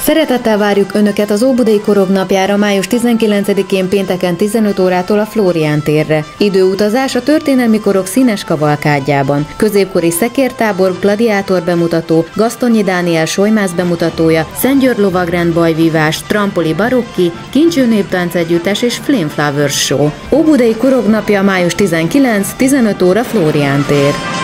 Szeretettel várjuk Önöket az Óbudai Korog napjára május 19-én pénteken 15 órától a Flórián térre. Időutazás a történelmi korok színes kavalkádjában. Középkori szekértábor, gladiátor bemutató, Gasztonyi Dániel solymász bemutatója, Szentgyörgy lovagrend bajvívás, trampoli barokki, Kincső néptánc együttes és Flame Flowers show. Óbudai Korog napja május 19, 15 óra Flórián tér.